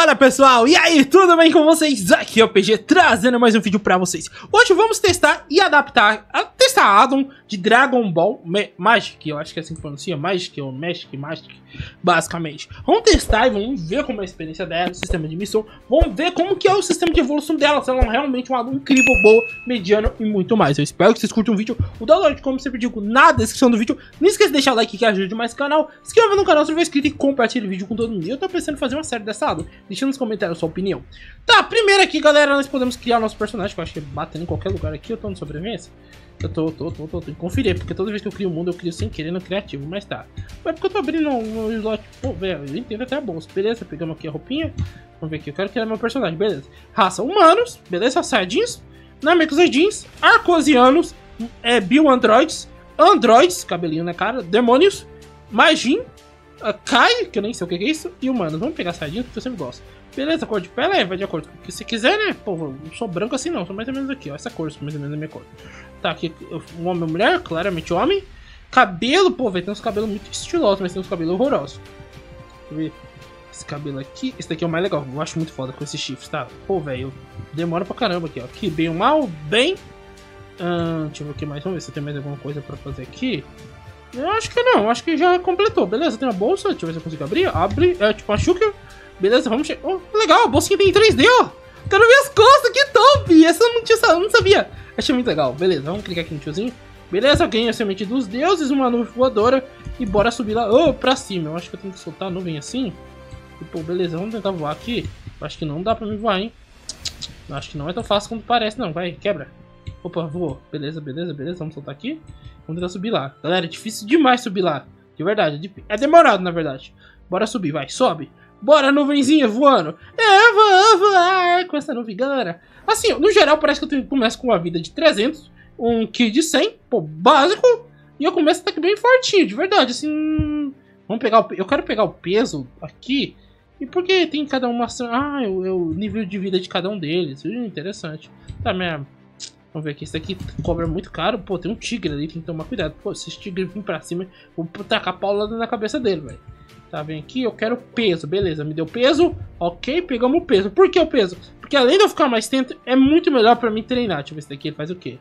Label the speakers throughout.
Speaker 1: Fala pessoal, e aí, tudo bem com vocês? Aqui é o PG trazendo mais um vídeo pra vocês. Hoje vamos testar e adaptar, testar a addon de Dragon Ball Magic, eu acho que é assim que pronuncia, Magic ou Magic, basicamente. Vamos testar e vamos ver como é a experiência dela, o sistema de missão, vamos ver como que é o sistema de evolução dela, se ela é realmente uma addon incrível, boa, mediana e muito mais. Eu espero que vocês curtam o vídeo, o download, como sempre digo, na descrição do vídeo. Não esqueça de deixar o like que ajude mais o canal, se inscreva no canal se não for inscrito e compartilhe o vídeo com todo mundo. Eu tô pensando em fazer uma série dessa addon. Deixa nos comentários a sua opinião. Tá, primeiro aqui, galera, nós podemos criar o nosso personagem, que eu acho que batendo em qualquer lugar aqui. Eu tô no sobrevivência? Eu tô em conferir, porque toda vez que eu crio o mundo, eu crio sem querer no criativo, mas tá. É porque eu tô abrindo um slot, pô, velho, eu entendo até a bolsa. Beleza, pegamos aqui a roupinha. Vamos ver aqui, eu quero criar meu personagem, beleza. Raça humanos, beleza, saiyajins, namekusei-jins, arcosianos, bio-androids, androids, cabelinho na cara, demônios, Majin, Kai, que eu nem sei o que é isso, e humanos. Vamos pegar saiyajins, porque eu sempre gosto. Beleza, cor de pele, vai de acordo com o que você quiser, né? Pô, não sou branco assim não, sou mais ou menos aqui, ó. Essa cor, mais ou menos a minha cor. Tá, aqui, um homem e mulher, claramente homem. Cabelo, pô, velho, tem uns cabelos muito estilosos, mas tem uns cabelos horrorosos. Deixa eu ver. Esse cabelo aqui, esse daqui é o mais legal, eu acho muito foda com esses chifres, tá? Pô, velho, demora pra caramba aqui, ó. Aqui, bem ou mal, bem. Deixa eu ver o que mais, vamos ver se tem mais alguma coisa pra fazer aqui. Eu acho que não, acho que já completou, beleza? Tem uma bolsa, deixa eu ver se eu consigo abrir. Abre, tipo uma Shulker. Beleza, vamos chegar. Oh, legal, a bolsinha tem 3D, ó. Quero ver as costas, que top! Essa eu não sabia. Achei muito legal. Beleza, vamos clicar aqui no tiozinho. Beleza, ganhei a semente dos deuses, uma nuvem voadora. E bora subir lá, pra cima. Eu acho que eu tenho que soltar a nuvem assim. E, pô, beleza, vamos tentar voar aqui. Eu acho que não dá pra me voar, hein. Acho que não é tão fácil quanto parece, não. Vai, quebra. Opa, voou. Beleza. Vamos soltar aqui. Vamos tentar subir lá. Galera, é difícil demais subir lá. De verdade, é demorado, na verdade. Bora subir, vai, sobe. Bora, nuvenzinha voando. Eu vou voar com essa nuvem, galera. Assim, no geral, parece que eu começo com uma vida de 300, um ki de 100, pô, básico. E eu começo até que bem fortinho, de verdade, assim. Vamos pegar eu quero pegar o peso aqui. E porque tem cada uma ação. O nível de vida de cada um deles. Interessante. Tá, mesmo. Vamos ver aqui, esse aqui cobra muito caro. Pô, tem um tigre ali, tem que tomar cuidado. Pô, se esse tigre vir pra cima, vou tacar a paulada na cabeça dele, velho. Tá, vem aqui, eu quero peso, beleza, me deu peso, ok, pegamos o peso. Por que o peso? Porque além de eu ficar mais tempo, é muito melhor pra mim treinar. Deixa eu ver se daqui ele faz o quê.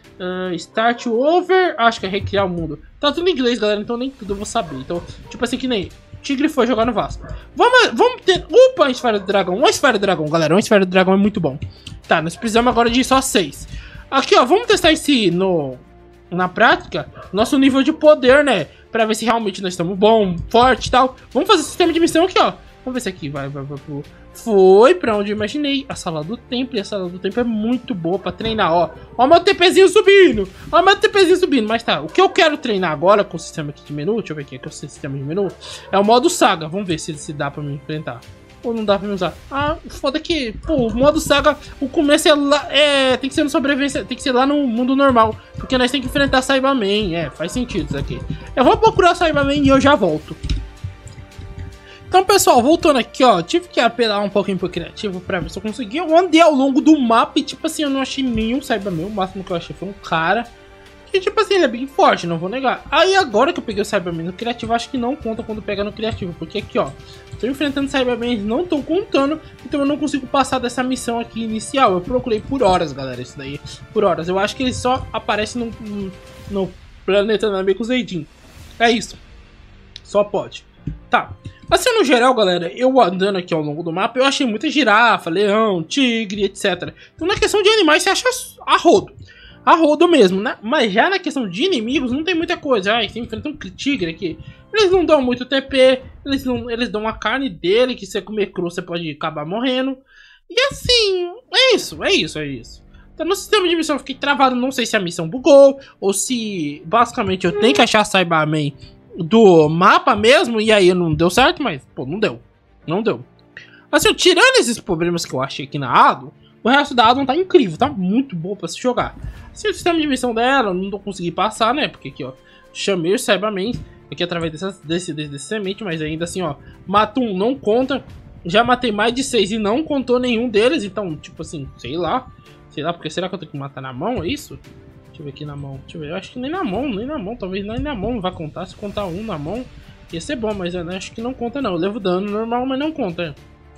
Speaker 1: Start over, acho que é recriar o mundo. Tá tudo em inglês, galera, então nem tudo eu vou saber. Então, tipo assim, que nem tigre foi jogar no Vasco. Vamos ter, uma esfera do dragão, galera, uma esfera do dragão é muito bom. Tá, nós precisamos agora de só 6. Aqui, ó, vamos testar esse na prática, nosso nível de poder, né? Pra ver se realmente nós estamos bom, forte e tal. Vamos fazer o sistema de missão aqui, ó. Vamos ver se aqui vai pro... Foi pra onde eu imaginei. A sala do templo. E a sala do templo é muito boa pra treinar, ó. Ó meu TPzinho subindo. Ó meu TPzinho subindo. Mas tá, o que eu quero treinar agora com o sistema aqui de menu, deixa eu ver aqui, que é o sistema de menu, é o modo saga. Vamos ver se dá pra me enfrentar. Ou não dá pra me usar. Foda que, pô, o modo saga, o começo é lá, tem que ser no sobrevivência, tem que ser lá no mundo normal, porque nós tem que enfrentar Saibaman, faz sentido isso aqui. Eu vou procurar Saibaman e eu já volto. Então, pessoal, voltando aqui, ó, tive que apelar um pouquinho pro criativo pra ver se eu consegui. Eu andei ao longo do mapa e, tipo assim, eu não achei nenhum Saibaman, o máximo que eu achei foi um cara. E tipo assim, ele é bem forte, não vou negar. Aí agora que eu peguei o Saibaman no criativo, acho que não conta quando pega no criativo. Porque aqui, ó, tô enfrentando Saibaman, eles não estão contando. Então eu não consigo passar dessa missão aqui inicial. Eu procurei por horas, galera, isso daí. Por horas. Eu acho que ele só aparece no planeta Namekusei-jin. É isso. Só pode. Tá. Assim, no geral, galera, eu andando aqui ao longo do mapa, eu achei muita girafa, leão, tigre, etc. Então na questão de animais, você acha a rodo. A rodo mesmo, né? Mas já na questão de inimigos não tem muita coisa. Você enfrenta um tigre aqui. Eles não dão muito TP. Eles dão a carne dele, que se você comer cru você pode acabar morrendo. E assim, é isso. Então no sistema de missão eu fiquei travado. Não sei se a missão bugou. Ou se basicamente eu tenho que achar Saibaman do mapa mesmo. E aí não deu certo, mas pô, não deu. Assim, tirando esses problemas que eu achei aqui na addon, o resto da addon tá incrível, tá muito bom pra se jogar. Assim, o sistema de missão dela, não tô conseguindo passar, né? Porque aqui, ó, chamei o Saibaman aqui através desse semente, mas ainda assim, ó, mato um, não conta. Já matei mais de 6 e não contou nenhum deles, então, tipo assim, sei lá, porque será que eu tenho que matar na mão, é isso? Deixa eu ver aqui na mão, deixa eu ver, eu acho que nem na mão, talvez nem na mão não vai contar, se contar um na mão, ia ser bom, mas eu acho que não conta não, eu levo dano normal, mas não conta,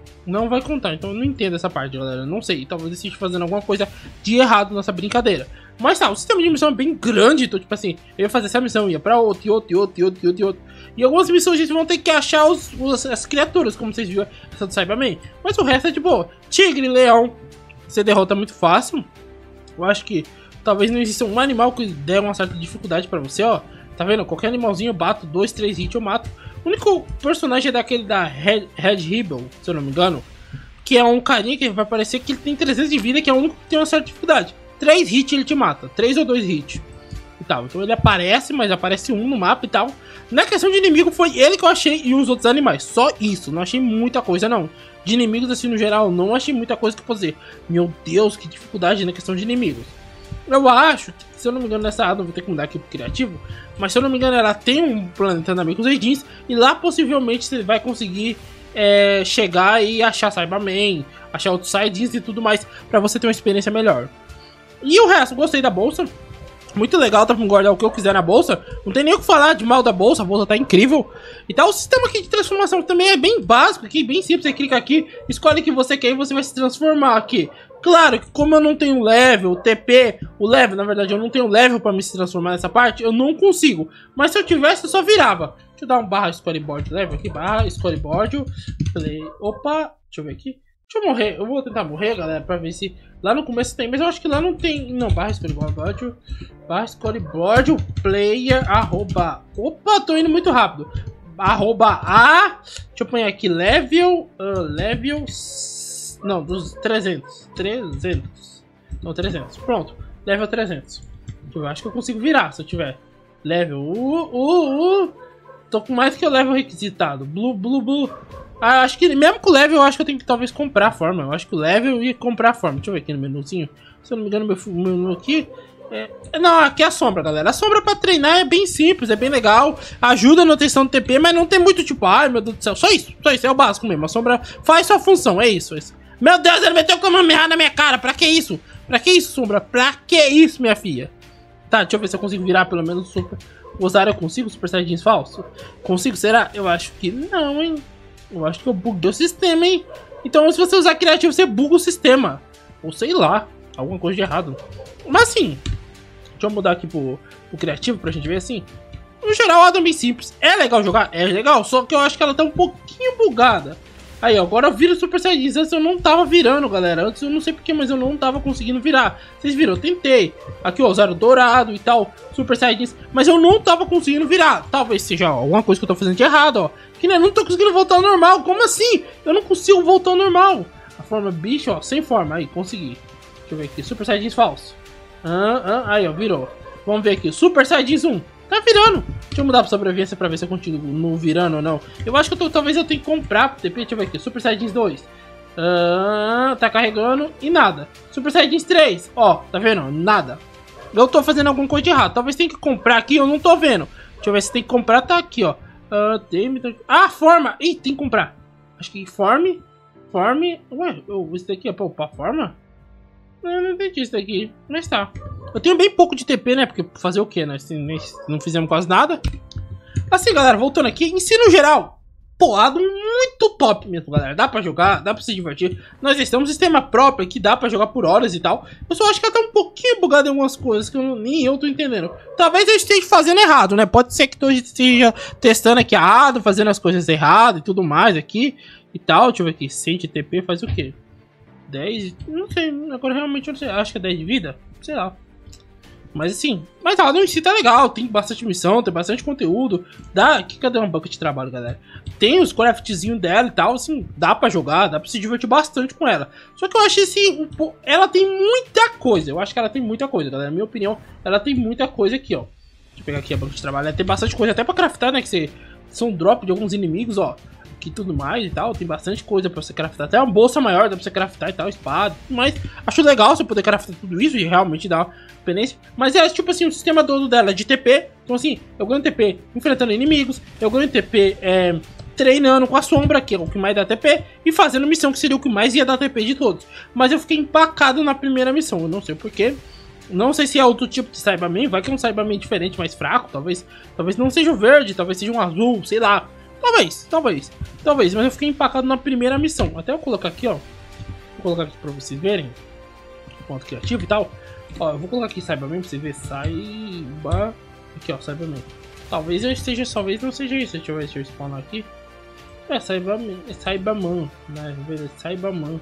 Speaker 1: Não vai contar, então eu não entendo essa parte, galera. Não sei, talvez eu esteja fazendo alguma coisa de errado nessa brincadeira. Mas tá, o sistema de missão é bem grande, então tipo assim, eu ia fazer essa missão, ia pra outra, e outra. E algumas missões vocês vão ter que achar as criaturas, como vocês viram essa do Cyberman. Mas o resto é de boa. Tigre, leão, você derrota muito fácil. Eu acho que talvez não exista um animal que dê uma certa dificuldade pra você, ó. Tá vendo? Qualquer animalzinho eu bato, 2, 3 hits eu mato. O único personagem é daquele da Red Rebel, se eu não me engano, que é um carinha que vai parecer que ele tem 300 de vida, que é o único que tem uma certa dificuldade. 3 hits ele te mata, 3 ou 2 hits e tal. Então ele aparece, mas aparece um no mapa e tal. Na questão de inimigo foi ele que eu achei e os outros animais, só isso, não achei muita coisa não. De inimigos assim no geral, não achei muita coisa que fazer. Meu Deus, que dificuldade na questão de inimigos. Eu acho que, se eu não me engano, nessa área, vou ter que mudar aqui pro criativo, mas se eu não me engano, ela tem um planejamento com os Edins, e lá possivelmente você vai conseguir chegar e achar Cyberman, achar outros Sidins e tudo mais, pra você ter uma experiência melhor. E o resto, gostei da bolsa, muito legal, dá pra guardar o que eu quiser na bolsa, não tem nem o que falar de mal da bolsa, a bolsa tá incrível. E tal, o sistema aqui de transformação também é bem básico, aqui, bem simples, você clica aqui, escolhe o que você quer e você vai se transformar aqui. Claro que como eu não tenho level, TP, o level, na verdade eu não tenho level pra me se transformar nessa parte, eu não consigo. Mas se eu tivesse, eu só virava. Deixa eu dar um barra storyboard level aqui, barra storyboard, play, opa, deixa eu ver aqui. Deixa eu morrer, eu vou tentar morrer, galera, pra ver se lá no começo tem, mas eu acho que lá não tem, não, barra storyboard, player, arroba, opa, tô indo muito rápido. Arroba a, deixa eu pôr aqui, level, não, dos 300, não, 300, pronto, level 300, eu acho que eu consigo virar se eu tiver level, tô com mais que o level requisitado, blue, acho que mesmo com o level eu acho que eu tenho que talvez comprar a forma, eu acho que o level e comprar a forma, deixa eu ver aqui no menuzinho, se eu não me engano meu menu aqui, não, aqui é a sombra, galera. A sombra pra treinar é bem simples, é bem legal. Ajuda na questão do TP, mas não tem muito tipo, ai meu Deus do céu. Só isso, é o básico mesmo. A sombra faz sua função, é isso. Meu Deus, ele meteu como errado na minha cara. Pra que isso? Pra que isso, sombra? Pra que isso, minha filha? Tá, deixa eu ver se eu consigo virar pelo menos o super. Usar eu consigo Super Saiyajins falso? Consigo, será? Eu acho que não, hein? Eu acho que eu buguei o sistema, hein? Então se você usar criativo, você buga o sistema. Ou sei lá, alguma coisa de errado. Mas assim, deixa eu mudar aqui pro criativo pra gente ver assim. No geral, ela é bem simples. É legal jogar? É legal, só que eu acho que ela tá um pouquinho bugada. Aí, ó, agora eu viro Super Saiyajins. Antes eu não tava virando, galera. Antes eu não sei porquê, mas eu não tava conseguindo virar. Vocês viram? Eu tentei. Aqui, ó, usaram dourado e tal, Super Saiyajins. Mas eu não tava conseguindo virar. Talvez seja alguma coisa que eu tô fazendo de errado, ó. Que eu não tô conseguindo voltar ao normal. Como assim? Eu não consigo voltar ao normal. A forma bicho, ó, sem forma. Aí, consegui. Deixa eu ver aqui. Super Saiyajins falso. Aí, ó, virou. Vamos ver aqui. Super Saiyajins 1. Tá virando. Deixa eu mudar pra sobrevivência pra ver se eu continuo no virando ou não. Eu acho que talvez eu tenha que comprar pro TP. Deixa eu ver aqui. Super Saiyajins 2. Tá carregando e nada. Super Saiyajins 3. Ó, tá vendo? Nada. Eu tô fazendo alguma coisa de errado. Talvez tenha que comprar aqui. Eu não tô vendo. Deixa eu ver se tem que comprar. Tá aqui, ó. Forma. Ih, tem que comprar. Acho que form. Ué, isso daqui é pra forma? Eu não entendi isso daqui, mas tá. Eu tenho bem pouco de TP, né? Porque fazer o que, né? Não fizemos quase nada. Assim, galera, voltando aqui. Ensino geral. Poado muito top mesmo, galera. Dá pra jogar, dá pra se divertir. Nós temos um sistema próprio que dá pra jogar por horas e tal. Eu só acho que ela tá um pouquinho bugada em algumas coisas que nem eu tô entendendo. Talvez eu esteja fazendo errado, né? Pode ser que eu esteja testando aqui errado, fazendo as coisas erradas e tudo mais aqui e tal. Deixa eu ver aqui. Sente TP faz o quê? 10? Não sei, agora realmente eu não sei. Acho que é 10 de vida? Sei lá. Mas assim, mas ela em si tá legal. Tem bastante missão, tem bastante conteúdo. Cadê uma banca de trabalho, galera? Tem os craftzinhos dela e tal, assim, dá pra jogar, dá pra se divertir bastante com ela. Só que eu achei assim, ela tem muita coisa. Eu acho que ela tem muita coisa, galera. Na minha opinião, ela tem muita coisa aqui, ó. Deixa eu pegar aqui a banca de trabalho. Ela tem bastante coisa até pra craftar, né? Que são drop de alguns inimigos, ó. E tudo mais e tal, tem bastante coisa pra você craftar, até uma bolsa maior dá pra você craftar e tal, espada, mas acho legal você poder craftar tudo isso e realmente dar uma experiência, mas é tipo assim, o sistema todo dela é de TP, então assim, eu ganho TP enfrentando inimigos, eu ganho TP treinando com a sombra, que é o que mais dá TP, e fazendo missão, que seria o que mais ia dar TP de todos, mas eu fiquei empacado na primeira missão, eu não sei porquê. Não sei se é outro tipo de Cyberman, vai que é um Cyberman diferente, mais fraco, talvez não seja o verde, talvez seja um azul, sei lá. Talvez, mas eu fiquei empacado na primeira missão. Até eu colocar aqui, ó. Vou colocar aqui pra vocês verem. Ponto criativo e tal. Ó, eu vou colocar aqui Cyberman pra vocês verem. Saiba. Aqui, ó, Cyberman. Talvez eu esteja, talvez não seja isso. Deixa eu spawnar aqui. É, Cyberman, né? Cyberman.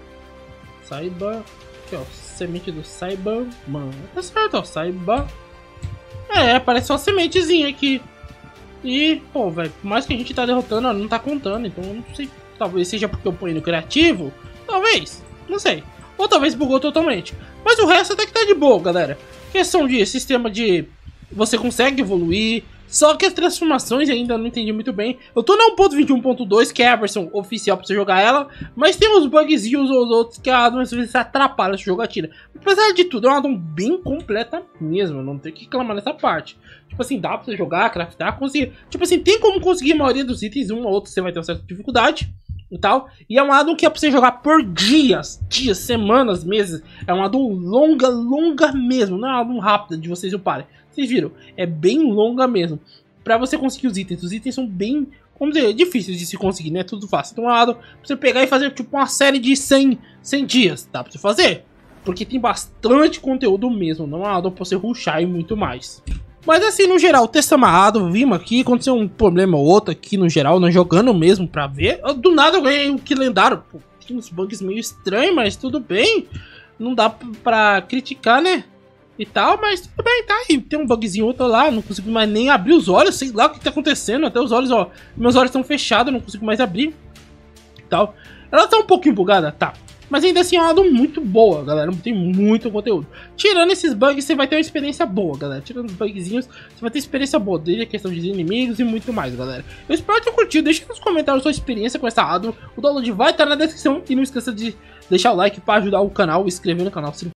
Speaker 1: Aqui, ó. Semente do Cyberman. Tá certo, ó. Aparece só uma sementezinha aqui. E, pô, velho, por mais que a gente tá derrotando, ela não tá contando. Então eu não sei. Talvez seja porque eu ponho no criativo. Talvez. Não sei. Ou talvez bugou totalmente. Mas o resto até que tá de boa, galera. Questão de sistema de... Você consegue evoluir. Só que as transformações ainda não entendi muito bem. Eu tô na 1.21.2, que é a versão oficial pra você jogar ela. Mas tem uns bugzinhos ou outros que a addon às vezes atrapalha essa jogatina. Apesar de tudo, é uma addon bem completa mesmo. Não tem que reclamar nessa parte. Tipo assim, dá pra você jogar, craftar, conseguir. Tipo assim, tem como conseguir a maioria dos itens. Um ou outro você vai ter uma certa dificuldade e tal. E é uma addon que é pra você jogar por dias, semanas, meses. É uma addon longa mesmo. Não é uma addon rápida de vocês uparem. Vocês viram? É bem longa mesmo. Pra você conseguir os itens. Os itens são bem, vamos dizer, difíceis de se conseguir, né? Tudo fácil. Então é uma addon pra você pegar e fazer tipo uma série de 100 dias. Dá pra você fazer. Porque tem bastante conteúdo mesmo. Não é uma addon pra você rushar e muito mais. Mas assim, no geral, testa amarrado, vimos aqui, aconteceu um problema ou outro aqui no geral, nós jogando mesmo pra ver. Do nada eu ganhei um que lendário. Pô, tem uns bugs meio estranhos, mas tudo bem. Não dá pra criticar, né? E tal, mas tudo bem, tá aí. Tem um bugzinho outro lá, não consigo mais nem abrir os olhos, sei lá o que tá acontecendo. Até os olhos, ó, meus olhos estão fechados, não consigo mais abrir. E tal. Ela tá um pouquinho bugada, tá. Mas ainda assim é uma addon muito boa, galera. Tem muito conteúdo. Tirando esses bugs, você vai ter uma experiência boa, galera. Tirando os bugzinhos, você vai ter experiência boa. Desde a questão de inimigos e muito mais, galera. Eu espero que tenham curtido. Deixa nos comentários a sua experiência com essa addon. O download vai estar na descrição. E não esqueça de deixar o like para ajudar o canal, inscrever no canal, se